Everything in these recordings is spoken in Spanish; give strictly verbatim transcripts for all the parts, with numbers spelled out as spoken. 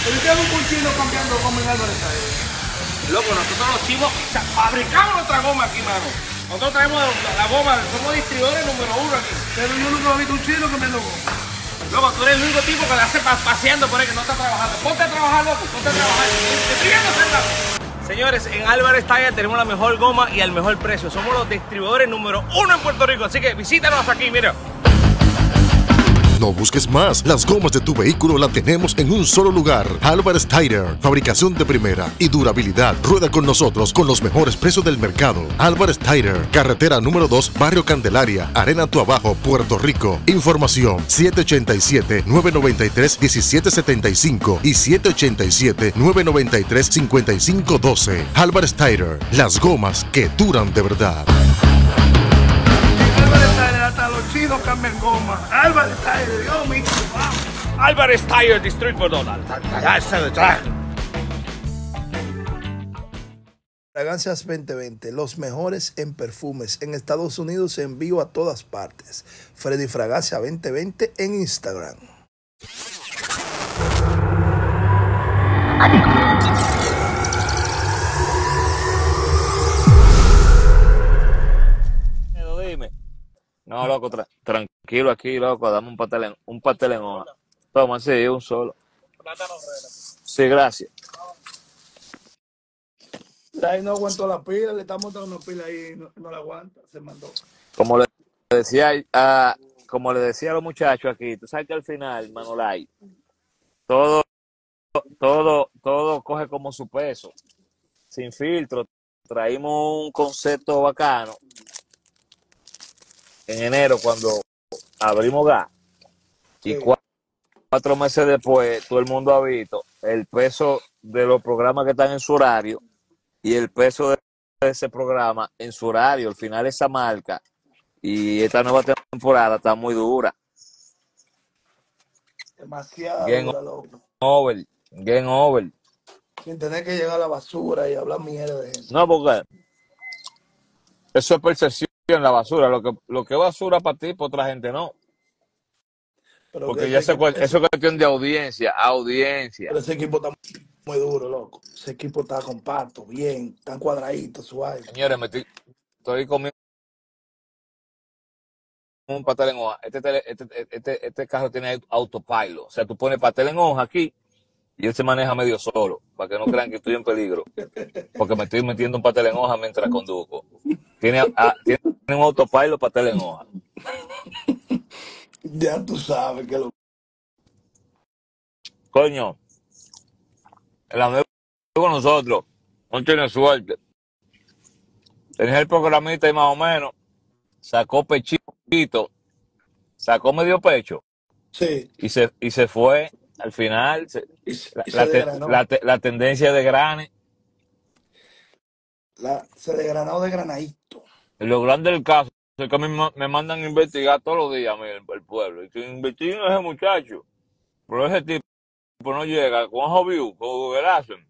¿Por qué un chino cambiando como en Álvarez ahí? Loco, nosotros los chivos o sea, fabricamos nuestra goma aquí, mano. Nosotros traemos la, la goma, somos distribuidores número uno aquí. Pero yo nunca he visto un chino cambiando goma. Loco, tú eres el único tipo que la hace pa paseando por ahí, que no está trabajando. Ponte a trabajar, loco, ponte a trabajar. Te estoy viendo, sentado. Señores, en Álvarez Tire tenemos la mejor goma y al mejor precio. Somos los distribuidores número uno en Puerto Rico, así que visítanos aquí, mira. No busques más. Las gomas de tu vehículo la tenemos en un solo lugar. Álvarez Tire. Fabricación de primera y durabilidad. Rueda con nosotros con los mejores precios del mercado. Álvarez Tire. Carretera número dos, Barrio Candelaria, Arena Tuabajo, Puerto Rico. Información siete ocho siete, nueve nueve tres, uno siete siete cinco y siete ocho siete, nueve nueve tres, cinco cinco uno dos. Álvarez Tire. Las gomas que duran de verdad. Álvarez Tire, hasta los chinos cambian goma. Álvarez Tire, Dios mío, vamos. Álvarez Tire Distribuidor. Fragancias veinte veinte, los mejores en perfumes en Estados Unidos, envío a todas partes. Freddy Fragancia veinte veinte en Instagram. Dime. No, loco, tra tranquilo aquí, loco, dame un pastel en, un pastel en hoja. Toma, sí, un solo. Sí, gracias. Ahí no aguantó la pila, le estamos dando una pila ahí y no, no la aguanta, se mandó. Como le decía, a, como le decía a los muchachos aquí, tú sabes que al final, Manolay, todo, todo, todo coge como su peso, sin filtro. Traímos un concepto bacano en enero cuando abrimos gas y Sí. cuatro, cuatro meses después todo el mundo ha visto el peso de los programas que están en su horario y el peso de ese programa en su horario. Al final esa marca y esta nueva temporada está muy dura. Demasiado Game dura, loco. over, game over. Sin tener que llegar a la basura y hablar mierda de gente. No, porque eso es percepción, la basura. Lo que, lo que es basura para ti, para otra gente no. Pero Porque que ya ese sé cuál, equipo- eso es cuestión de audiencia, audiencia. pero ese equipo está muy duro, loco. Ese equipo está compacto, bien, tan cuadradito, suave. Señores, me estoy, estoy comiendo un pastel en hoja. Este, tele- este, este, este carro tiene autopilot. O sea, tú pones pastel en hoja aquí y él se maneja medio solo, para que no crean que estoy en peligro. Porque me estoy metiendo un pastel en hoja mientras conduzco. Tiene, ah, tiene un autopilot pastel en hoja. Ya tú sabes que lo... Coño, el amigo con nosotros no tiene suerte. Tenía el programita y más o menos sacó pechito, sacó medio pecho Sí, y se, y se fue al final. Se, y, se- la, y la, se te- desgranó. la, te- la tendencia de grane. La, se desgranó de granadito. Lo grande del caso es que a mí me me mandan a investigar todos los días a mí, el, el pueblo. Y que investiguen a ese muchacho. Pero ese tipo no llega con ojo view, con Google Adsense.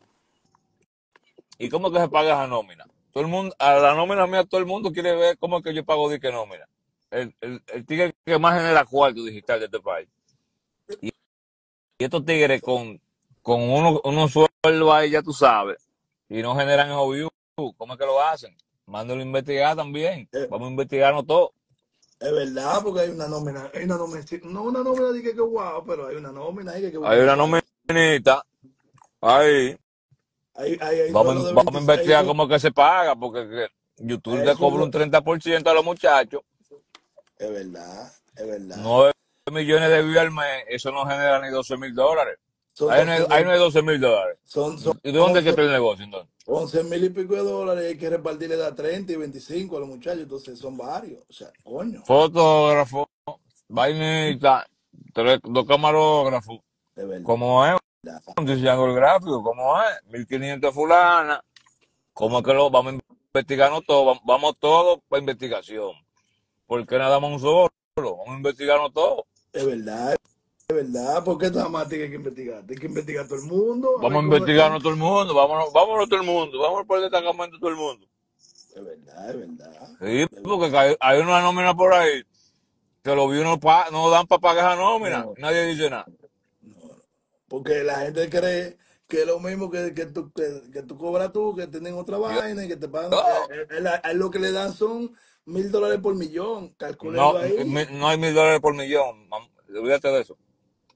¿Y cómo que se paga esa nómina? Todo el mundo, a la nómina mía, todo el mundo quiere ver cómo es que yo pago de qué nómina. El, el, el tigre que más genera cuarto digital de este país. Y, y estos tigres con, con unos uno sueldos ahí, ya tú sabes, y no generan esos views, ¿cómo es que lo hacen? Mándalo a investigar también. Eh, Vamos a investigarnos todo. es verdad, porque hay una nómina, hay una nómina, no una nómina de que que guau, pero hay una nómina ahí que que Hay una buscar. nominita ahí. Hay, hay, hay Vamos, sueldo de vamos a veintiséis, investigar hay, cómo es que se paga, porque que YouTube hay le cobra sueldo, un treinta por ciento a los muchachos. es verdad, es verdad. nueve millones de views al mes, eso no genera ni doce mil dólares. Son Ahí no, hay, doce ahí no mil, hay doce mil dólares. son, son ¿Y de dónde es que once, está el negocio entonces? once mil y pico de dólares y hay que repartirle de a treinta y veinticinco a los muchachos, entonces son varios. O sea, coño, Fotógrafo, vainita, tres, dos camarógrafos, de verdad. como es un diseñador gráfico, como es, mil quinientos fulana, como es que lo vamos a investigarnos todo, vamos, vamos todos para investigación. Porque nada más un solo, vamos a investigarnos todo. Es verdad, es verdad. ¿Por qué nada más tiene que investigar? Tiene que investigar a todo el mundo, a ver Vamos a cómo están. investigarnos todo el mundo, vámonos, vámonos todo el mundo, vámonos por el destacamento todo el mundo. Es verdad, es verdad. Sí, Es porque verdad. hay, hay una nómina por ahí que los views no, pa- no dan para pagar esa nómina, No, nadie dice nada. no, Porque la gente cree que es lo mismo que, que, tú, que, que tú cobras tú, que tienen otra Yo, vaina y que te pagan. yo, Eh, eh, a él lo que le dan son mil dólares por millón. no, Calcúlenlo ahí. mi- no hay mil dólares por millón. mam- Olvídate de eso.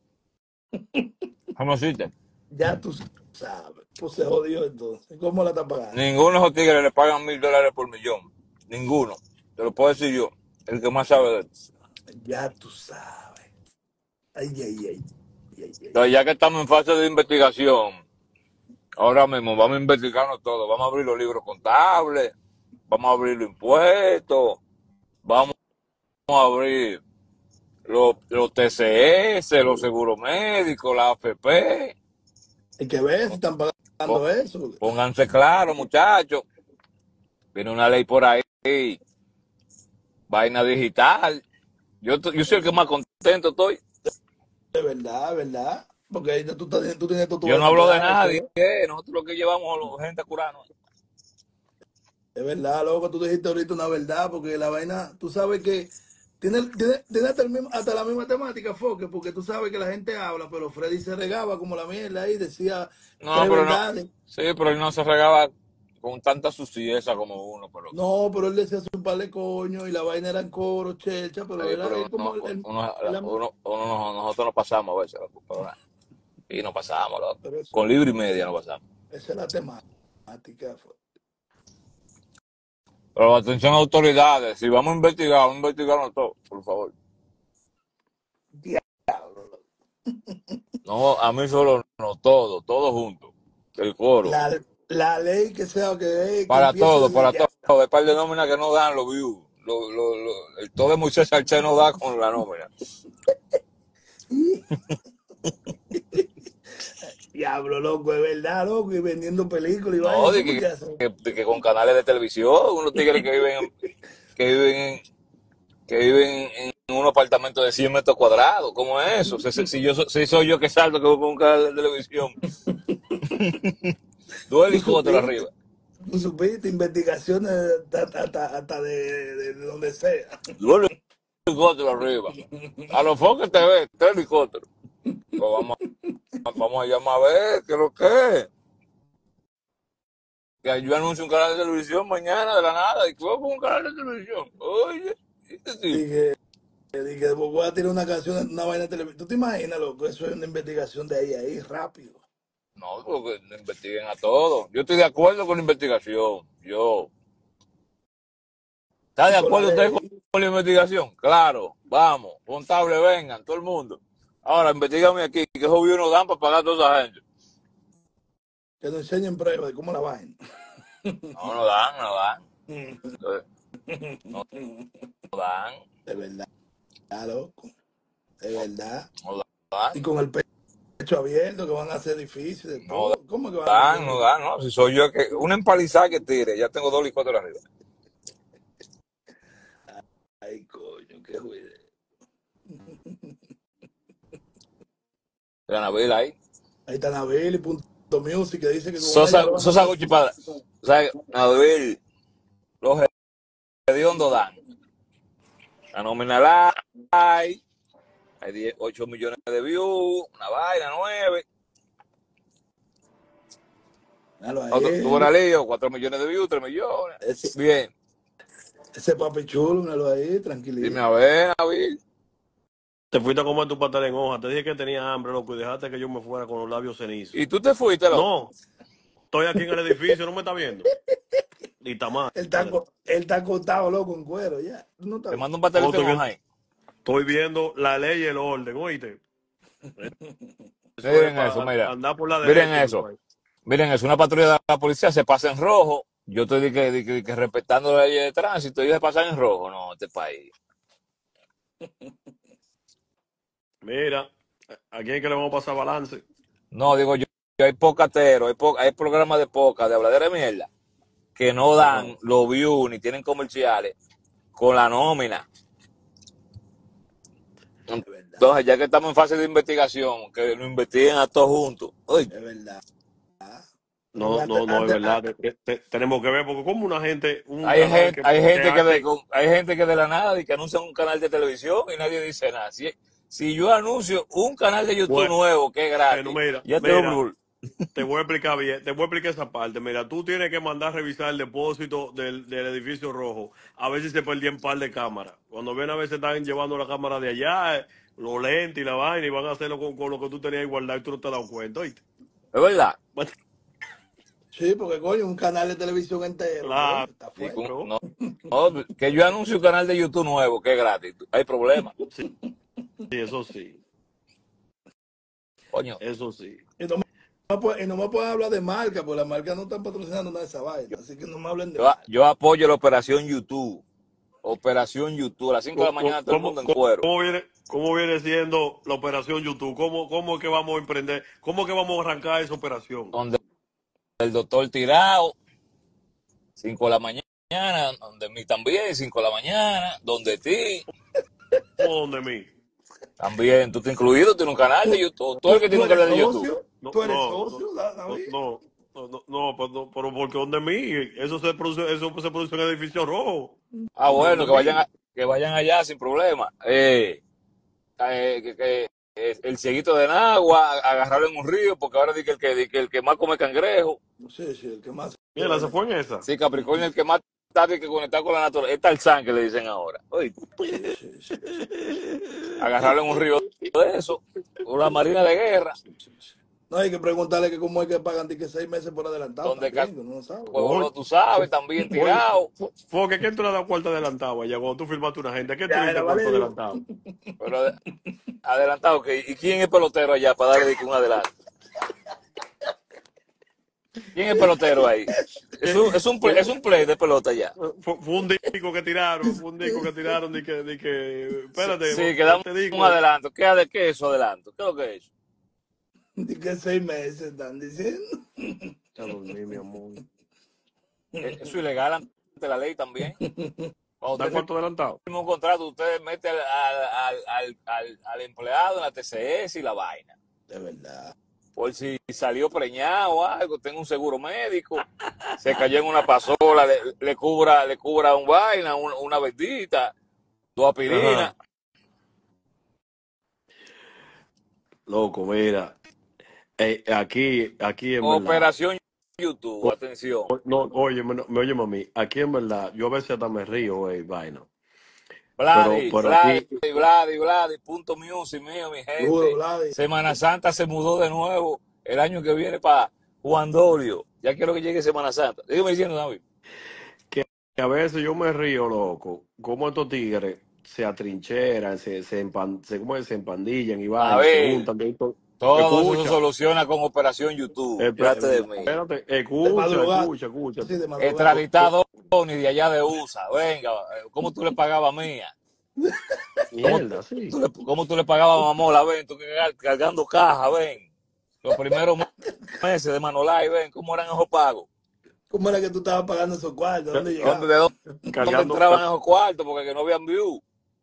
¿Cómo existe? Ya tú sabes. Pues se jodió entonces. ¿Cómo la está pagando? Ninguno de esos tigres le pagan mil dólares por millón. Ninguno. Te lo puedo decir yo, el que más sabe de esto. Ya tú sabes. Ay, ay, ay. ay, ay, ay. Entonces, ya que estamos en fase de investigación, ahora mismo vamos a investigarnos todo. Vamos a abrir los libros contables, vamos a abrir los impuestos, vamos a abrir los, los T C S, los seguros médicos, la A F P. Hay que ver si están Pó- pagando eso. Pónganse claros, muchachos. Viene una ley por ahí, vaina digital. Yo, t- yo soy el que más contento estoy. De verdad, de verdad. Porque ahí tú, estás- tú tienes todo tu Yo no vaina hablo de clara y nadie. todo. ¿Qué? Nosotros lo que llevamos a la gente a curarnos. Es verdad, loco, tú dijiste ahorita una verdad, porque la vaina, tú sabes que tiene, tiene, tiene hasta, el mismo- hasta la misma temática, Foque, porque tú sabes que la gente habla, pero Freddy se regaba como la mierda ahí, decía No, tres pero no. verdades. Sí, pero él no se regaba con tanta suciedad como uno. Pero, No, pero él decía su par de coño y la vaina era en coro, chelcha, sí, pero era pero él uno, como el, el- uno, el am- uno- uno no- nosotros nos pasamos a veces, loco, pero nada. Y nos pasamos, loco. pero eso, Con libro y media nos pasamos. esa es la temática. Fue. Pero atención autoridades, si vamos a investigar, vamos a investigarnos todo, por favor. Diablo, loco. No, a mí solo no, todo, todo junto. El coro. La, la ley que sea que, que Para empiece todo, desde para ya. todo. Hay par de nóminas que no dan los views. Lo, lo, lo- el todo de Moisés Sarché no da con la nómina. Diablo, loco, es verdad, loco, y vendiendo películas y vaina, No, de ¿cómo que, que hacen? que- de que con canales de televisión, unos tigres que viven, en- que viven, en- que viven en un apartamento de cien metros cuadrados. ¿Cómo es eso? Si, si- si yo, so- si soy yo que salto que voy por un canal de televisión, dos Tú helicópteros supiste, arriba. tú supiste, investigaciones hasta, hasta, hasta de, de, de donde sea. Dos helicópteros arriba. A los Foques T V, tres helicópteros. Pues vamos, a- vamos a llamar a ver qué es lo que es. Que yo anuncio un canal de televisión mañana de la nada y que voy por un canal de televisión. Oye, este tipo. Dije, dije, voy a tirar una canción, una vaina de televisión. ¿Tú te imaginas, loco? Eso es una investigación de ahí a ahí, rápido. No, porque no investiguen a todos. Yo estoy de acuerdo con la investigación. Yo. ¿Está de Y con la acuerdo usted con, ley, con la investigación? Claro, vamos, contable, vengan, todo el mundo. Ahora, investigame aquí, que esos views nos dan para pagar a toda esa gente. que nos enseñen pruebas de cómo la vaina. No, no dan, no dan. Entonces, no, no dan, De verdad, loco. De verdad. no Y dan, con el pecho abierto, que van a ser difíciles, de no todo. ¿Cómo que van a dan, meter no un... dan, no. Si soy yo que. Una empalizada que tire, ya tengo dos helicópteros arriba. Ay, coño, qué juide. De la Navila ahí. Ahí está Nabil y Punto Music, que dice que con ella Sosa, lo van a Sosa hacer. Gucci para. O sea, Navil, los hediondos dan. La nómina la hay. Hay diez, ocho millones de views, una vaina, nueve. Míralo Otro, ahí, tuvo la lío, cuatro millones de views, tres millones. ese, Bien. ese papi chulo, míralo ahí, Dime tranquilito. a ver, Nabil. Te fuiste a comer tu pastel en hoja. Te dije que tenía hambre, loco, y dejaste que yo me fuera con los labios cenizos. ¿Y tú te fuiste, loco? No, estoy aquí en el edificio, ¿no me está viendo? Y está mal. Él está, co- él está acostado, loco, en cuero, ya. ¿Tú no estás Te bien? mando un No, pastelito estoy en viendo, hoja ahí. estoy viendo la ley y el orden, oíste. Eso es Miren eso, para mira. andar por la Miren derecha, mi eso. país. Miren eso. Una patrulla de la policía se pasa en rojo. Yo estoy de que, de que- de que respetando la ley de tránsito y ellos se pasan en rojo. No, este país. Mira, ¿a quién es que le vamos a pasar balance? No, digo yo, yo hay pocateros, hay, po- hay programas de poca, de habladera de mierda, que no dan Ajá. los views ni tienen comerciales con la nómina. Es verdad, Entonces, ya que estamos en fase de investigación, que lo investiguen a todos juntos. Uy, es verdad. Porque No, antes, no, no, es antes, verdad. a- que- que te- tenemos que ver, porque como una gente, un hay canal gente, que, hay que gente que de, hace, con- hay gente que de la nada y que anuncia un canal de televisión y nadie dice nada. Si, si yo anuncio un canal de YouTube Bueno, nuevo que es bueno, gratis, mira, ya te mira, lo... te voy a explicar bien, te voy a explicar esa parte. Mira, tú tienes que mandar a revisar el depósito del, del edificio rojo, a ver si se perdió un par de cámaras. Cuando ven a veces están llevando la cámara de allá, eh, los lentes y la vaina, y van a hacerlo con, con lo que tú tenías guardado y tú no te has dado cuenta, ¿oíste? Es verdad. Bueno, Sí, porque coño, un canal de televisión entero, coño, claro, está Y con- fuerte. no, no, que yo anuncio un canal de YouTube nuevo que es gratis, hay problema. sí, eso sí, Coño, eso sí. Y no me, pu- y no me pueden hablar de marca, porque las marcas no están patrocinando nada de esa vaina. Así que no me hablen de yo, marca. yo apoyo la operación YouTube. Operación YouTube. A las cinco de la ¿Cómo, mañana todo el cómo, mundo en cómo- cuero. cómo viene, cómo viene siendo la operación YouTube? ¿Cómo, cómo es que vamos a emprender? ¿Cómo es que vamos a arrancar esa operación? Donde el doctor tirado, cinco de la mañana, donde mí también, cinco de la mañana, donde ti, ¿Cómo donde mí? también, tú te incluido, tienes un canal de ¿Tú, YouTube. Todo el tú, que tú tiene un eres canal de YouTube. socio? No, ¿Tú eres no, no, socio, Da- no, David? no, no, no, no, pues no, pero porque donde mí, eso se produce, eso se produce en el edificio rojo. Ah, Porque bueno, donde que vayan, mí. a- que vayan allá sin problema. Eh, eh, que, que, eh, el cieguito de Nagua, agarrarlo en un río, porque ahora di que el que, di que el que más come cangrejo. Sí, sí, el que más se Mira, se baña. fue en esa. Sí, Capricornio el que más tarde que conectar con la naturaleza. Es Tarzán que le dicen ahora. Oye, Sí, sí, sí, sí, agarrarlo en un río de eso, o la marina de guerra, sí, sí, sí. No hay que preguntarle que cómo es que pagan de que seis meses por adelantado donde también, que uno no sabe. Oye, Huevo, tú sabes, también oye, tirado. porque ¿quién tú le das cuarto adelantado allá cuando tú firmaste una gente? ¿A quién tú le Ya era diste cuarto Valerio. adelantado? Pero de- adelantado, que ¿y quién es pelotero allá para darle de que un adelanto? ¿Quién es pelotero ahí? Es ¿Qué, un, es un, play, qué, es un play de pelota ya. Fue, fue un disco que tiraron, fue un disco que tiraron de que, de que, Sí, espérate, sí, que dan este un disco es, adelanto. ¿Qué, de qué es eso adelanto? ¿Qué es lo que es eso? De que seis meses están diciendo. ya dormí, mi amor. Eh, Eso es ilegal ante la ley también. Cuando ¿Da usted cuarto adelantado? firma un contrato, usted mete al, al, al, al, al empleado en la T C S y la vaina. De verdad. Por si salió preñado o algo, tenga un seguro médico, se cayó en una pasola, le, le cubra, le cubra un vaina, una, una bendita, dos aspirinas. Ajá. Loco, mira, eh, aquí, aquí en verdad, Operación YouTube, o- atención. no, oye, me, me oye mami, aquí en verdad, yo a veces hasta me río, güey, vaina, pero, Vladi, pero Vladi, aquí, Vladi, Vladi, punto music mío, mi Duro, gente. Vladi. Semana Santa se mudó de nuevo el año que viene para Juan Dolio. Ya quiero que llegue Semana Santa. Dígame diciendo, David. que a veces yo me río, loco, como estos tigres se atrincheran, se, se, empan, se, ¿cómo es? Se empandillan y vainas, se David, juntan, de esto. todo eso se Escucha, soluciona con Operación YouTube. De Fíjate de verdad. mí. espérate, De escucha, madrugada. escucha, escucha. Sí, de madrugada. Extraditado ni de allá de U S A. Venga, ¿cómo tú le pagabas a Mía? ¿Cómo, Mierda, sí. tú le, cómo tú le pagabas a Mamola? Ven, tú cargar- cargando caja, ven. Los primeros meses de Manolay, ven, ¿cómo eran esos pagos? ¿Cómo era que tú estabas pagando esos cuartos? ¿Dónde Ca- ¿Dónde, llegaban? de dónde, dónde Cargando, entraban car- esos cuartos? Porque que no habían view.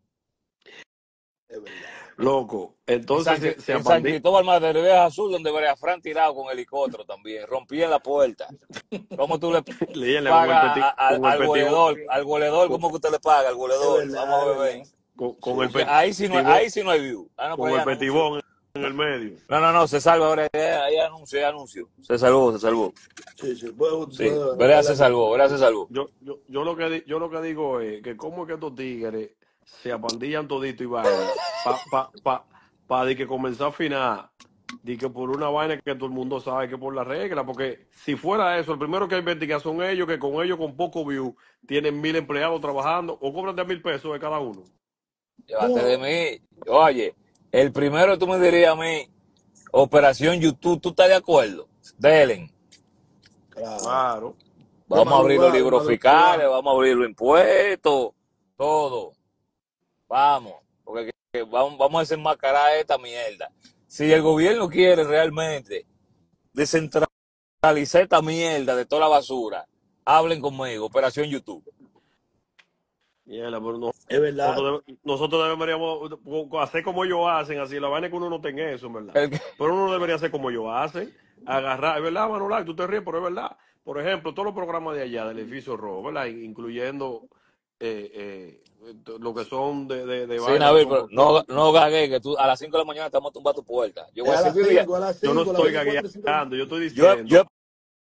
De verdad. loco. En Entonces San, se, se en San apandi- Cristóbal Madre Azul, donde Brea Fran tirado con helicóptero también. Rompían la puerta. ¿Cómo tú le Líenle con el pagas peti, a- a- con el al petivo, goleador? Al goleador, con, ¿cómo que usted le paga al De goleador? verdad, Vamos a de ver, verdad. ven. con, con Sí, el Porque sí. ahí sí no, petibón, ahí sí no hay view. Ah, no, pero con hay el anuncio. petibón en el medio. No, no, no, se salva ahora. Hay anuncio, hay anuncio. Se salvó, se salvó. Sí, sí. Puedo, Sí, puedo Brea se hablar. salvó, Brea se salvó. Yo, yo, yo lo que di- yo lo que digo es que cómo es que estos tigres se apandillan todito y vaina pa, pa, pa, pa de que comenzar a afinar, de que por una vaina que todo el mundo sabe que por la regla, porque si fuera eso, el primero que investiga son ellos, que con ellos con poco view tienen mil empleados trabajando o cobran de mil pesos de cada uno. Llévate de mí. Oye, el primero tú me dirías a mí, Operación YouTube, ¿tú estás de acuerdo? Delen. Claro. Claro. De Vamos a abrir los madrugada, de libros fiscales, madrugada. vamos a abrir los impuestos, todo. Vamos, porque que- que vamos, vamos a desenmascarar esta mierda. Si el gobierno quiere realmente descentralizar esta mierda de toda la basura, hablen conmigo, Operación YouTube. Mierda, pero no- Es verdad. nosotros, debe- nosotros deberíamos hacer como ellos hacen, así la vaina es que uno no tenga eso, en verdad. El que- Pero uno no debería hacer como ellos hacen, agarrar, es verdad, Manuel, tú te ríes, pero es verdad. Por ejemplo, todos los programas de allá, del edificio rojo, ¿verdad? Incluyendo eh, eh, lo que son de, de, de Sí, vaina que Nabil, son pero por no, Facebook. no gagué, que tú a las cinco de la mañana estamos tumbando tu puerta. Yo Es voy a a decir, las Vivi, cinco, a las Yo no cinco, las estoy veinticuatro y cinco minutos. gagueando, yo estoy yo, yo diciendo,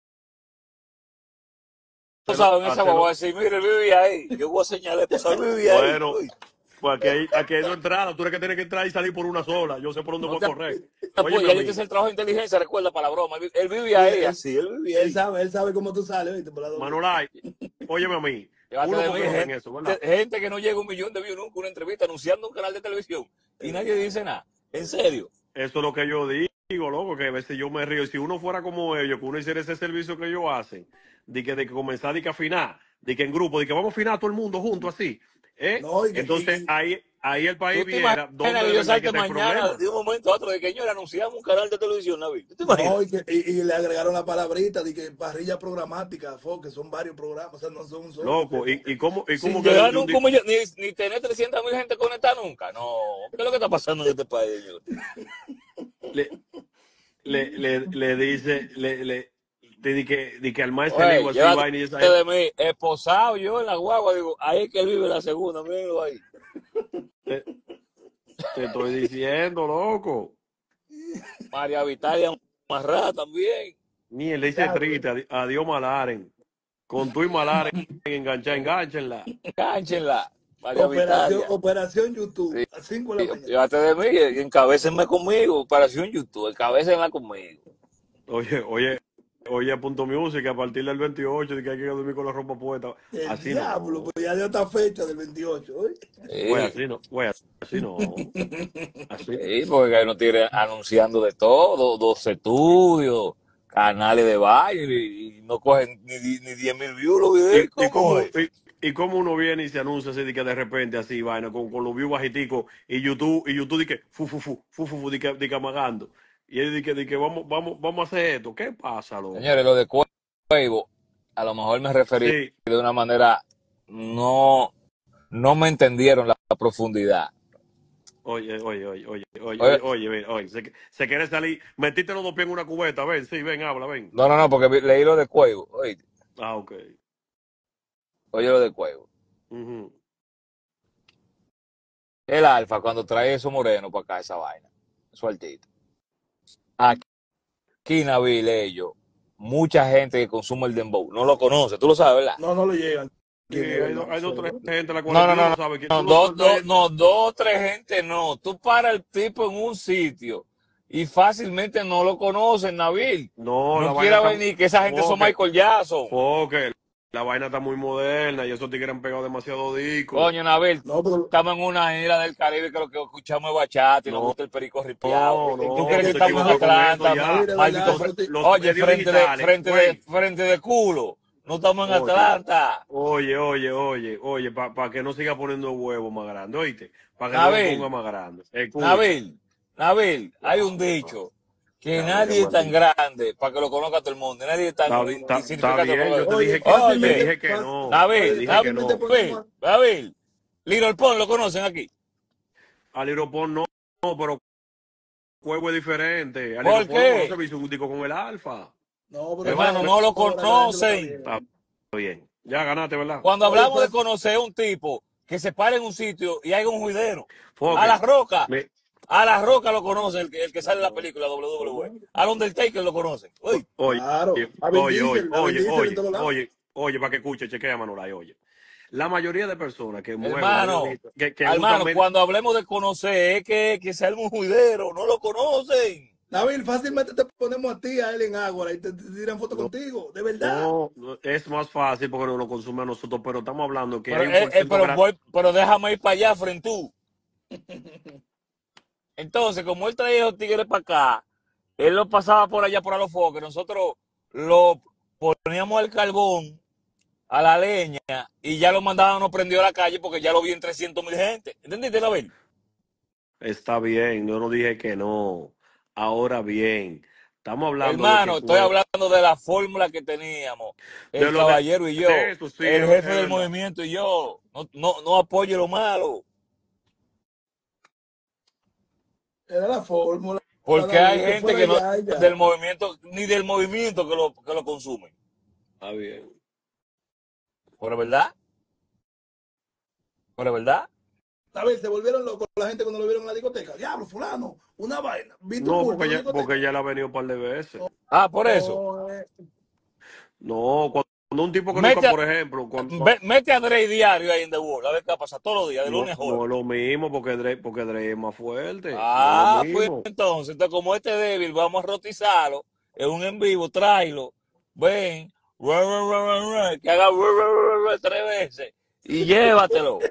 he hacerlo, posado en esa guagua, voy a hacerlo, decir, mire, Vivi ahí. Yo voy a señalar, pues ahí Vivi ahí. bueno, Uy, pues aquí hay, aquí hay dos entradas, tú eres que tienes que entrar y salir por una sola, yo sé por dónde no voy a te correr. pues Óyeme a ya yo te mí, hice el trabajo de inteligencia, recuerda, para la broma. Él, él vive Sí, ahí, él, así, él vive él ahí. sabe, él sabe cómo tú sales, ¿viste? Por la doble. Manolay, óyeme a mí, Llévate uno de mí, porque no ven gente, eso, ¿verdad? gente que no llega a un millón de views nunca, una entrevista anunciando un canal de televisión y nadie dice nada. En serio. Eso es lo que yo digo, loco, que a veces yo me río. Si uno fuera como ellos, que uno hiciera ese servicio que ellos hacen, de que, de que comenzar de que afinar, de que en grupo, de que vamos a afinar todo el mundo junto así, ¿eh? No, y, que- Entonces y, ahí, ahí el país ¿Tú te viera imaginas dónde que de yo verdad que salte está el mañana problema. de un momento a otro de que señor anunciamos un canal de televisión, Nabil? ¿Tú te no, imaginas? y, que, y, y le agregaron la palabrita de que parrilla programática, fo, que son varios programas, o sea, no son un solo. Que, Loco, y, y cómo, y Sin cómo que de, llegar de un nunca día, un millón, ni, ni tener trescientas mil gente conectada nunca. No, ¿qué es lo que está pasando en este país, señor? le, le, le, le dice, le, le, de, de que, de que al maestro le Oye, digo así, llévate vaina y esa gente, de mí, esposado yo en la guagua, digo, ahí es que él vive la segunda, míralo ahí. te, te estoy diciendo, loco. María Vitalia Marrá también. Ni él le dice diablo. triste, adi- adiós Malaren. Con tú y Malaren, engancha, enganchenla. Cánchenla, María Operación, Vitalia. Operación YouTube, Sí, a cinco de la mañana. llévate de mí y encabécenme conmigo, operación YouTube, encabécenla conmigo. Oye, oye, oye, Punto Music, a partir del veintiocho, de que hay que dormir con la ropa puesta. El Así diablo, no. pues ya dio esta fecha del veintiocho. ¿Oye? Güey, Sí, así no. Güey, así no. Así. sí, porque hay unos tigres anunciando de todo, dos estudios, canales de baile, y, y no cogen ni, di- ni diez mil views los videos. Y, y ¿Cómo cómo, es? y, y cómo uno viene y se anuncia así de que de repente así, vaina, con, con los views bajiticos, y YouTube, y YouTube di que fu fu fu, fu fu fu, di que, di que amagando. Y él di que, di que vamos, vamos, vamos a hacer esto. ¿Qué pasa, loco? Señores, lo de Cuevo, a lo mejor me referí Sí. de una manera, no, no me entendieron la, la profundidad. Oye, oye, oye, oye, oye, Oye, oye, oye, ven, oye, se, se quiere salir, metiste los dos pies en una cubeta, ven, sí, ven, habla, ven. no, no, no, porque vi- leí lo de Cuevo. Oye, Ah, ok. oye lo de Cuevo. Ujú. El Alfa, cuando trae esos morenos para acá, esa vaina, sueltito. Aquí, Nabil, ellos, mucha gente que consume el dembow, no lo conoce, tú lo sabes, ¿verdad? No, no le llegan. Sí, ¿Quién es? hay, do- No, hay dos, sé, tres ¿no? gente, la No, no, cuarenta y uno no, no no, sabe quién. no, Tú no, dos, no, dos, no- no, dos, tres gente, no. Tú paras el tipo en un sitio y fácilmente no lo conocen, Nabil. no, la No vaina quiera está, venir que esa gente son foque, Michael Jackson. foque, la vaina está muy moderna y esos tigres han pegado demasiado discos. Coño, Nabil, No, pero estamos en una isla del Caribe que lo que escuchamos es bachata y nos No, gusta el perico ripiado. no, ¿Tú no, crees tú que es te que estamos en Nabil, equivocas con eso Atlanta? ya. Nabil, es Maldito verdad, Los, fre- eso te- los Oye, medios frente de, digitales, frente de, güey. frente de culo. No estamos en Oye, Atlanta. oye, oye, oye, oye, para que no siga poniendo huevos más grandes, oíste, para que no lo ponga Nabil, más grande. Escucha. Nabil, Nabil, hay un Diablo, dicho que diablo, qué nadie es tan maldito. grande para que lo conozca todo el mundo, nadie es tan Está, bi- está, está insignificante para bien, yo que te lo... oye, dije que, te fácilmente, Oye, dije que fácil, no, te Nabil, oye, dije que fácilmente no. Nabil, ponemos. Nabil, Little Pon lo conocen aquí. Al Iropón no, no, pero juego es diferente. Al ¿Por Iropón lo conoce, qué? me hizo un disco con el Alfa. No, pero Me esa va, Hermano, me- no lo ahora esa gente lo está conocen. está viendo. bien. Ya ganaste, ¿verdad? Cuando Oye, hablamos de fácil, conocer a un tipo que se para en un sitio y hay un juidero, a Foque. la roca, Me, a la roca lo conoce el que, el que sale en la película W W E, al Undertaker lo conocen. Uy, oye, claro. A Vin oye, oye, Diesel, a Vin oye, Diesel en oye, todos lados. oye, oye, para que escuche, chequea, Manolay, oye. La mayoría de personas que mueven medios hermano, digitales, que, que usan hermano, medios, cuando hablemos de conocer, es que, que sea un juidero, no lo conocen. Nabil, fácilmente te ponemos a ti, a él en Ágora y te, te tiran fotos no, contigo, de verdad. no, no, es más fácil porque no lo consume a nosotros, pero estamos hablando que Pero, hay un eh, por eh, ciento pero, grande. voy, pero déjame ir para allá, frentú. Entonces, como él traía los tigres para acá, él lo pasaba por allá por a los foques, nosotros lo poníamos el carbón a la leña y ya lo mandábamos prendido a la calle porque ya lo vi en trescientos mil gente. ¿Entendiste, Nabil? Está bien, yo no dije que no. Ahora bien, estamos hablando de que Hermano, estoy fue, hablando de la fórmula que teníamos, de el lo de, caballero y yo, de eso sí, el es, jefe es del verdad. movimiento y yo. No, no, no apoye lo malo, Era la fórmula, porque hay David, que gente fuera que no ya, es ya. del movimiento, ni del movimiento que lo, que lo consume. Está bien. Pero, ¿verdad? Pero es verdad. A ver, se volvieron locos la gente cuando lo vieron en la discoteca. Diablo, fulano, una vaina. ¿Viste un No, bulto porque en la ya, porque discoteca? ya la ha venido un par de veces. Ah, por eso. Oh, eh, No, cuando un tipo que nunca, Mete a, por ejemplo, cuando, ve- mete a Drake diario ahí en The Wall. A ver qué pasa todos los días, de no, lunes a no es jueves. lo mismo, porque Dre, porque Dre es más fuerte. No es lo Ah, pues mismo. entonces, entonces, como este débil, vamos a rotizarlo en un en vivo, tráelo, ven, run, run, run, run, run, que haga run, run, run, run, tres veces y llévatelo.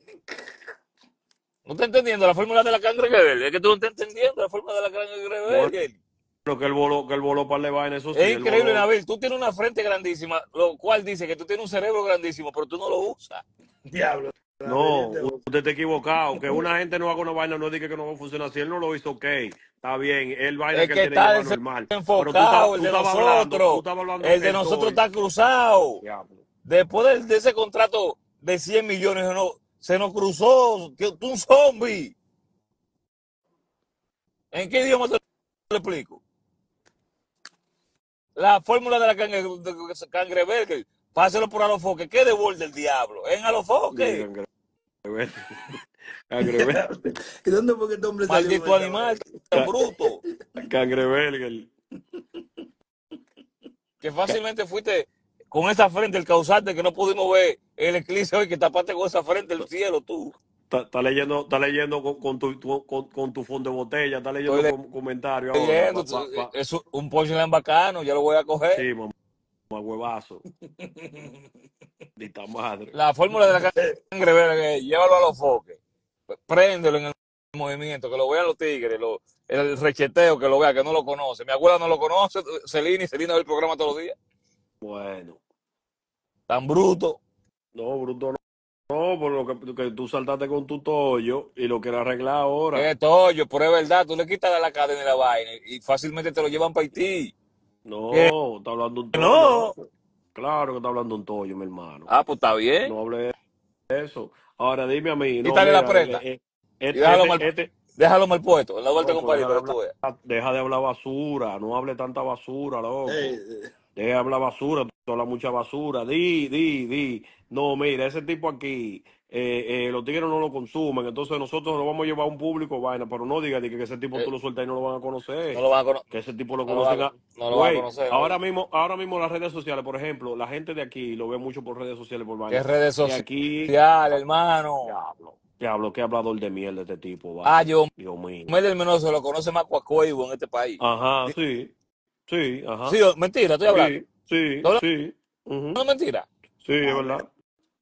¿No estás entendiendo la fórmula de la cangreburger? Es que tú no estás entendiendo la fórmula de la Bueno, cangreburger. que él voló, que él voló par de vaina, eso sí, Es él increíble, voló. Nabil. Tú tienes una frente grandísima, lo cual dice que tú tienes un cerebro grandísimo, pero tú no lo usas. diablo. A ver, No, este loco. usted está equivocado. Que una gente no haga una vaina no diga que no va a funcionar. Si él no lo hizo, ok, está bien. Él vaina Es que él que tiene está lleva normal. Pero tú estabas desenfocado el tú de estabas hablando, tú nosotros. estabas hablando El que de nosotros estoy. está cruzado. Diablo. Después de, de ese contrato de cien millones, se nos, se nos cruzó. Que tú un zombie. ¿En qué idioma te lo explico? La fórmula de la cangre, de cangreburger, páselo por Alofoque. ¿Qué de bol del diablo? En Dije Alofoque. Cangreburger. Cangreburger. ¿Y dónde fue que este hombre salió con Maldito esa animal, vaina? tan bruto. Cangreburger. Que fácilmente fuiste con esa frente el causante que no pudimos ver el eclipse hoy, que tapaste con esa frente el cielo tú. Está, está leyendo, está leyendo con, con tu, tu- con, con tu fondo de botella, está leyendo Estoy com- comentarios ahora. leyendo, Pa, pa, pa. es un punchline bacano, ya lo voy a coger. Sí, mamá, huevazo. Dita madre. La fórmula de la cangreburger, llévalo a los foques, préndelo en el movimiento, que lo vean los tigres, lo, el recheteo, que lo vea, que no lo conoce. Mi abuela no lo conoce, Celina, y Celina ve el programa todos los días. Bueno. Tan bruto. No, bruto no. No, por lo que, que tú saltaste con tu tollo y lo quieres arreglar ahora. Es tollo, pero es verdad, tú le quitas la cadena y la vaina y fácilmente te lo llevan para Haití. Que No, está hablando un tollo, no. loco. Claro que está hablando un tollo, mi hermano. Ah, pues está bien. No hable de eso. Ahora dime a mí, no, Quítale la mira, prenda eh, eh, y este, déjalo este, mal, este, déjalo mal puesto en la vuelta con loco, deja París de para que tú hablar, veas. deja de hablar basura, no hable tanta basura, loco. Eh, eh, Deja de hablar basura, tú hablas mucha basura. Di, di, di. No, mira, ese tipo aquí, eh, eh, los tigres no lo consumen, entonces nosotros lo vamos a llevar a un público, vaina, pero no diga di que ese tipo Eh, tú lo sueltas y no lo van a no conocer. lo van a conocer, Que ese tipo lo no lo van conocen a, a... no lo van a Güey, conocer, ahora oye. mismo, ahora mismo las redes sociales, por ejemplo, la gente de aquí lo ve mucho por redes sociales, por ¿Qué vaina. redes Que aquí, sociales, hermano? diablo, diablo, qué hablador de mierda este tipo, Ah, vale. yo, Dios mío. Mel del Menoso lo conoce más Cuacueybo en este país. Ajá, Di- sí, sí, Sí, ajá, o- mentira, estoy hablando. sí, sí, ¿Estoy sí, ujú, hablando mentira? sí, es a ver, verdad.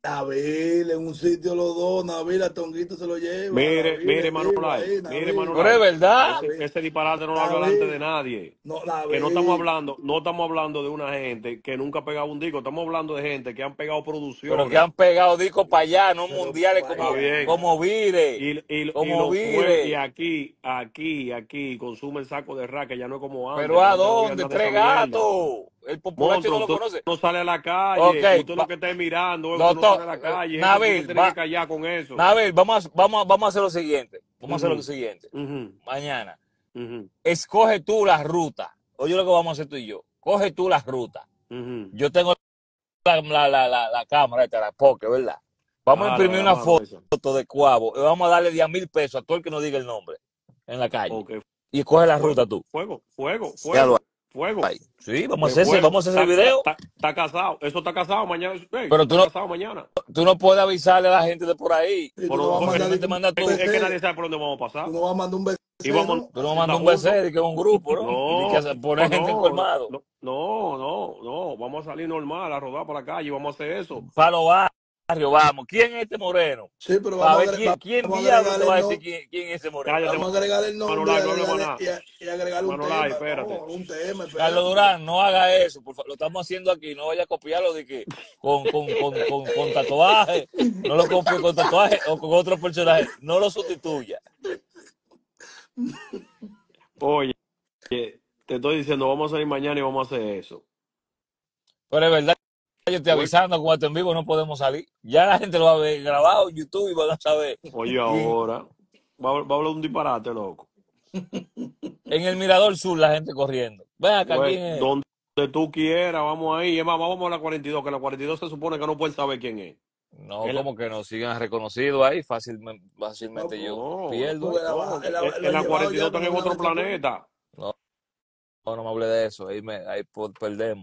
Nabil, en un sitio los dos, Nabil a Tonguito se lo lleva, Mire, Nabil mire, en vivo Manolay, ahí, mire, Nabil, Pero es Manolay, verdad. ese, Nabil, ese disparate no lo hablo delante de Nabil, nadie. no, Que no estamos Nabil, hablando, no estamos hablando de una gente que nunca ha pegado un disco, estamos hablando de gente que han pegado Pero que producciones. han pegado discos para allá, no pero mundiales para Está como, allá, bien. como Vire, Y, y, y como los pueblos, y Vire. aquí, aquí, aquí, consumen saco de rack, que ya no es como antes, Pero que ¿a antes no había dónde? nada de esa Tres mierda. gatos. El populacho no Monstruo, lo usted conoce. no sale a la Ok, calle, usted lo va- que está mirando, usted no doctor, sale a la calle, jefe, usted Nabil, tiene que va, callar con eso. Nabil, vamos, a- vamos, a- vamos a hacer lo siguiente. Vamos a hacer lo Ujú, siguiente. ujú, Mañana, ujú, escoge tú la ruta. Oye lo que vamos a hacer tú y yo. Coge tú la ruta. ujú. Yo tengo la, la, la, la, la cámara, esta, la poke, ¿verdad? Vamos a Ajá, la de imprimir la una mano esa. foto de Cuavo y vamos a darle diez mil pesos a todo el que nos diga el nombre en la calle. Ok, Y coge la ruta fuego, tú. fuego, fuego, Ya lo fuego, fuego, hay. Sí, vamos a de hacer ese, fuego. vamos a hacer ese Está, está, video. está, está casado, eso está casado mañana, ey, eso Pero tú está no, casado mañana. tú no puedes avisarle a la gente de por ahí. y tú no Pero, vas a porque mandar Fácilmente un manda es, tú. es que nadie B C, sabe por dónde vamos a tú pasar. no vas a mandar un Y B C, vamos ¿no? Tú no a mandas estar un juntos. B C, que es un grupo, ¿no? Ni que No, hace- no, poner gente en no, colmado. no, no, no, no, vamos a salir normal a rodar por la calle y vamos a hacer eso. Para los barrios, vamos. ¿Quién es este moreno? Sí, pero Para vamos a, ver agre- quién, quién vamos a diablo te agregarle va el a decir no, quién, quién es ese moreno. Cállate, vamos a agregarle el nombre y Manolay, no hable más agregarle, nada. y, a- y agregarle un Manolay, tema, espérate. no, un tema, Carlos espérate. Durán, no haga eso, por favor. Lo estamos haciendo aquí. No vaya a copiarlo de que con, con, con, con, con tatuaje. No lo copie con tatuaje o con otro personaje. No lo sustituya. Oye, te estoy diciendo, vamos a salir mañana y vamos a hacer eso. Pero es verdad, yo estoy Oye, avisando, con esto en vivo no podemos salir. Ya la gente lo va a ver grabado en YouTube y van a saber oye, quién. ahora, va, a- va a hablar de un disparate, loco. En el Mirador Sur la gente corriendo. Ven acá, Güey, ¿quién es? donde tú quieras, vamos ahí. Es más, vamos a la cuarenta y dos, que la cuarenta y dos se supone que no pueden saber quién es. No, En la, como que nos sigan reconocido ahí, fácilmente, No, fácilmente yo no, pierdo. porque la, no, baja- que la- en, lo en han la llevado cuarenta y dos ya están como en una otro vez se fue. No, planeta. no, no me hable de eso, ahí, me, ahí po- perdemos,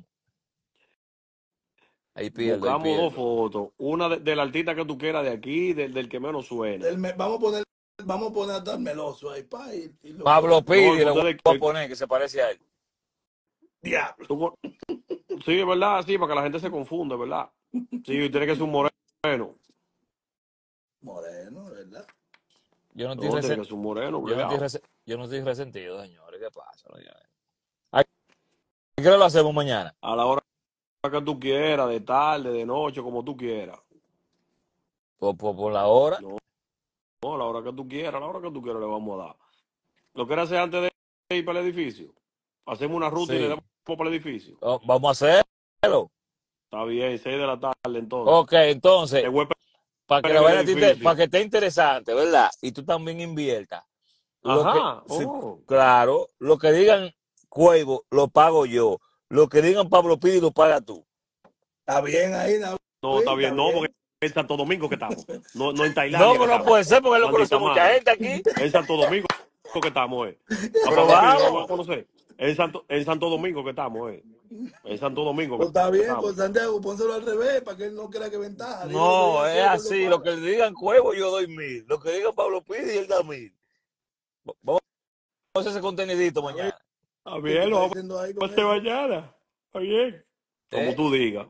ahí pierdo, ahí Buscamos dos pierdo. fotos, una de- del artista que tú quieras de aquí, del, del que menos suene. El me- vamos a poner, vamos a poner a tal meloso ahí, pa, y, y lo Pablo ponemos. No, el Pidi que le voy ustedes, a el- poner que se parece a él. Diablo. tú con- sí, es verdad, sí, para que la gente se confunde, ¿verdad? Sí, tiene que ser un moreno. Moreno, ¿verdad? Yo no estoy, No, tiene rese- que ser un moreno, yo no estoy, obligado. rese- yo no estoy resentido, señores, ¿qué pasa? No, ya- ¿A qué hora lo hacemos mañana? A la hora que tú quieras, de tarde, de noche, como tú quieras. Por, por, por la hora. No, no, a la hora que tú quieras, a la hora que tú quieras le vamos a dar. ¿Lo quieres hacer antes de ir para el edificio? Hacemos una ruta y le Sí. damos para el edificio. Oh, vamos a hacerlo. Está bien, seis de la tarde entonces. Ok, entonces, Te voy a para que esperar la en vaina el a ti te, edificio. para que esté interesante, ¿verdad? Y tú también inviertas. Lo que, Ajá, sí, oh. claro, lo que digan Cuevo, lo pago yo. Lo que digan Pablo Pidi, lo paga tú. Está bien ahí, David, No, está bien, está no, bien. porque es Santo Domingo que estamos. No, no en No, Tailandia que pero no estamos. puede ser porque lo Maldita conoce mucha madre. gente aquí. En Santo Domingo que estamos, eh. A Pero Pablo Pidi lo vamos a vamos. conocer. En Santo, en Santo Domingo que estamos, eh. En Santo Domingo Pues que está bien, estamos. pues Santiago, pónselo al revés para que él no crea que ventaja. Dile lo que No, diga es Cuevo, él lo así. Lo paga. que le digan Cuevo, yo doy mil. Lo que digan Pablo Pidi, él da mil. Vamos a hacer ese contenidito A ver, mañana. Está ¿qué tú bien, lo estás vamos diciendo ahí a con hacer eso? mañana. Está bien. Como ¿Eh? tú digas.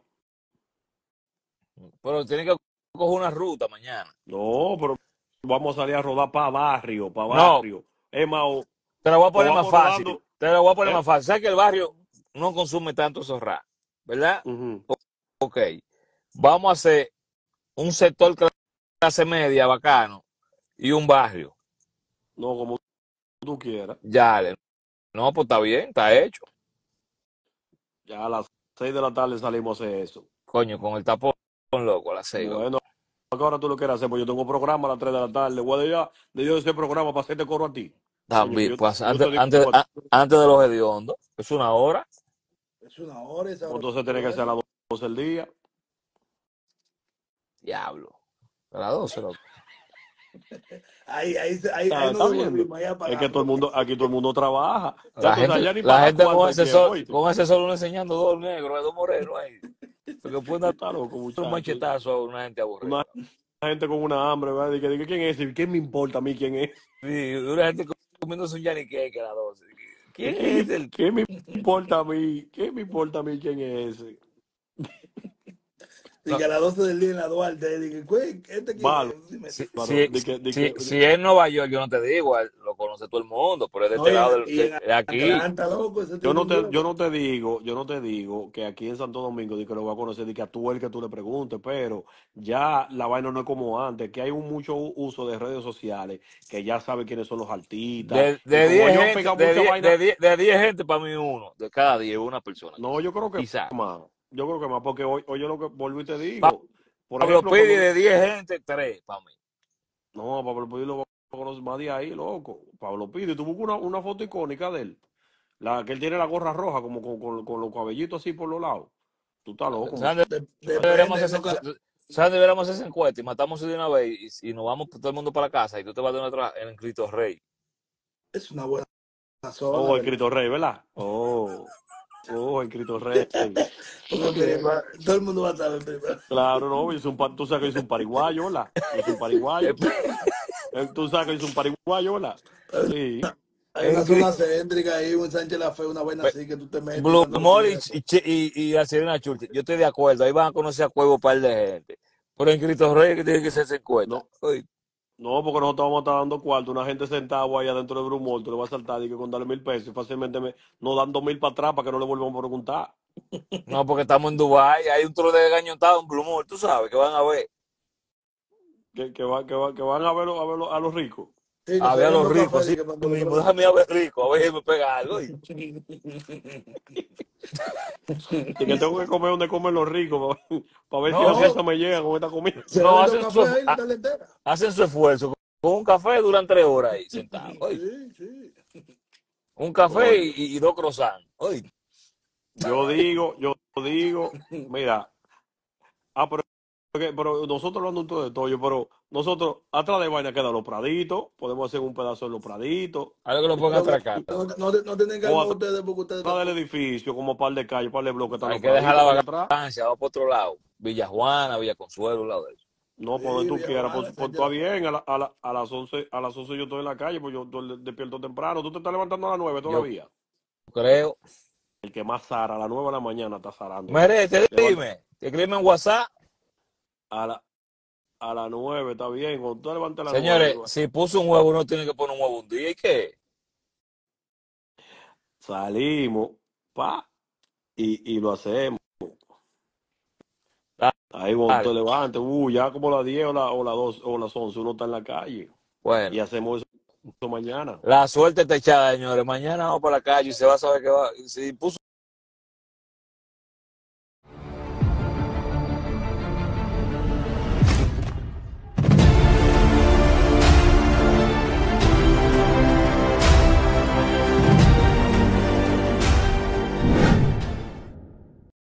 Pero tiene que coger una ruta mañana. No, pero vamos a salir a rodar para barrio, para No, barrio. Es más, o, te la voy a o poner más vamos fácil. rodando. Te la voy a poner ¿Eh? más fácil. ¿Sabes que el barrio no consume tanto zorra? ¿Verdad? Ujú. Ok. Vamos a hacer un sector clase media bacano y un barrio. No, como tú quieras. Ya, le- no, pues está bien, está hecho. Ya a las seis de la tarde salimos a hacer eso. Coño, con el tapón loco a las seis, loco. Bueno, ¿a qué hora tú lo quieres hacer? Pues yo tengo programa a las tres de la tarde. Voy a dejar de yo ese programa para hacerte coro a ti. Coño, que También, yo, pues yo antes, te digo antes, a a- antes de los hediondos, es una hora. Es una hora esa hora. entonces tiene que ser a las doce del día. Diablo. A las doce, loco. Ahí, ahí, se- ahí, Está, ahí está nos viendo. devolvimos, ahí Es que todo el apagamos. mundo, aquí todo el mundo trabaja. Ya La tú sabes, gente, ya ni la para gente con cuarto hay ese tiempo, sol, ¿oíste? con ese sol uno enseñando dos negros, dos morenos ahí. Porque puede dar Está loco, un muchacho. machetazo a una gente aburrida. Una gente con una hambre, ¿verdad? Y que diga, ¿quién es ese? ¿Qué me importa a mí quién es? Sí, una gente comiéndose un yaniqueque a las doce. ¿Quién ¿Qué, es me- el? qué me importa a mí? ¿Qué me importa a mí quién es ese? Y que a las doce del día en la Duarte, dije, güey, ¿este quién Malo. es? Dime. Si, Bueno, si, di que, di si, que, si es Nueva York, yo no te digo, él lo conoce todo el mundo, pero es de No, este y lado en, del- y de, en de aquí. Atlanta, loco, ese yo tiene no un te, duelo. yo no te digo, yo no te digo que aquí en Santo Domingo di que lo voy a conocer, di que a tú el que tú le preguntes, pero ya la vaina no es como antes, que hay un mucho uso de redes sociales, que ya sabe quiénes son los artistas, De, y de como diez ellos han gente, pegado de mucha diez vaina, de diez de diez gente, para mí uno, de cada diez, una persona, no, yo creo que quizás. más, yo creo que más, porque hoy, hoy yo lo que volví y te Pa- digo, por Pablo ejemplo, Pidi cuando, de diez gente, tres para mí. no, Pablo Pidi lo conoce más de ahí, loco, Pablo Pidi, tú buscas una, una foto icónica de él, la que él tiene la gorra roja, como con, con, con los cabellitos así por los lados, tú estás loco, ¿Saben muchacho. De- deberíamos depende, hacer, no, ¿saben deberíamos hacer esa encuesta y matamos de una vez y, y nos vamos todo el mundo para la casa y tú te vas de otra en el Cristo Rey? es una buena zona, Oh, el ¿verdad? Cristo Rey, ¿verdad? Oh, oh, el Cristo Rey. Porque prima, todo el mundo va a saber primero. Claro, no, hizo un, pa- tú sabes que hizo un pariguayo, ¿verdad? Hizo un pariguayo. Eh, Tú sabes que hizo un pariguayo, ¿verdad? Sí. Hay una zona céntrica ahí, un Sánchez La Fe, una vaina así que tú te metes. Blue dando Mall y, piezas. y, Che- y, y la Serena Churchill. Yo estoy de acuerdo, ahí van a conocer a Cuevo un par de gente. Pero en Cristo Rey que tiene que hacerse encuesta. No, Oye, no, porque nosotros vamos a estar dando cuarto, una gente sentada ahí adentro de Brumol, tú le vas a saltar y que con darle mil pesos y fácilmente me, nos dan dos mil para atrás para que no le volvamos a preguntar. no, porque estamos en Dubái, hay un trozo de gañotado en Blue Mall, tú sabes, que van a ver. Que, que, va- que, va- que van a ver, a ver a los ricos. Sí, que A ver a los pegando ricos, café, así dije, para que lo mismo. pregunten. Déjame a ver rico, a ver si me pega algo. oye. Y que tengo que comer donde comen los ricos para, ver si la No, pieza me llega con esta comida. Se no, beben hacen dos su, cafés ahí la ha- tarde entera. hacen su esfuerzo. Con un café duran tres horas ahí sentados. Oye, Sí, sí. un café Oye, y, y dos croissants. Oye, yo digo, yo digo, mira, ah, pero que- pero nosotros hablando un todo de Toyo, pero nosotros, atrás de vaina quedan los praditos, podemos hacer un pedazo en los praditos, Algo que lo pongan Pero atracar. no, no, no tienen que o armar atrás ustedes porque ustedes del tampoco. edificio, como par de calles, par de bloques, están Hay los que dejar praditos la para allá atrás. vagancia, vamos por otro lado. Villa Juana, Villa Consuelo, un lado de eso. No, por donde Sí, tú Villa quieras, Juana, pues, esa pues que está la- bien, a, la- a, la- a las once a las once yo estoy en la calle, pues yo, yo despierto temprano, tú te estás levantando a las nueve Yo todavía. creo. El que más zara, a las nueve de la mañana está zarando ya. Merete, Levanta dime. Escríbeme en WhatsApp. a la, a las nueve, está bien, cuando tú te levantes a las Señores, nueve, si puso un huevo, uno tiene que poner un huevo un día. ¿Y qué? salimos, pa, y, y lo hacemos. Ahí cuando Dale. te levantes, uh, ya como las diez o, la, o las dos o las once uno está en la calle. Bueno, Y hacemos eso mañana. la suerte está echada, señores. Mañana vamos para la calle y se va a saber que va. Si puso